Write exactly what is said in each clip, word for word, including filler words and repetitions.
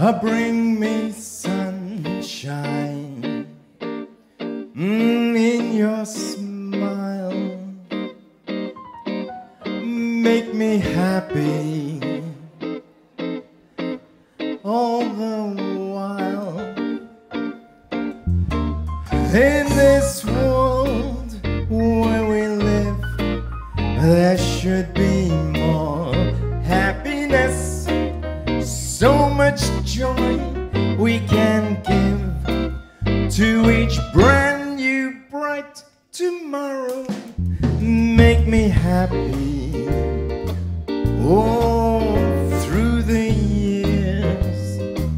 bring me sunshine, mm, in your smile. Make me happy all the while. In this world where we live, there should be more happiness, so much joy we can give to each brand new bright tomorrow. Make me happy, oh, through the years.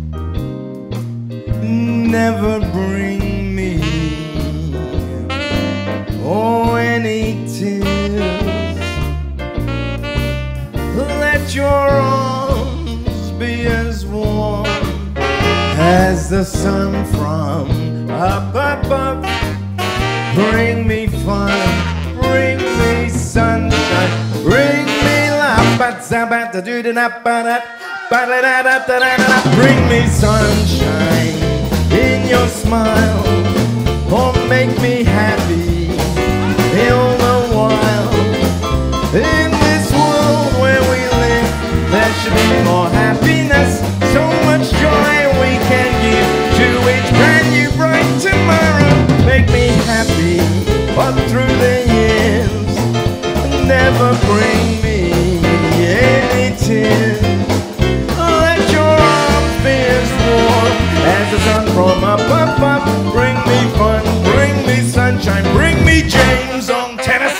Never bring me, oh, any tears. Let your arms be as warm as the sun from up above. Bring me fun, bring me sunshine, bring me love. Bring me sunshine in your smile, or make me happy all the while. In this world where we live, there should be more happiness, so much joy we can give to each brand new bright tomorrow. Make me happy all through the years, never bring me any tears. Let your arms be as warm as the sun from up above. Bring me fun, bring me sunshine, bring me James on tennis.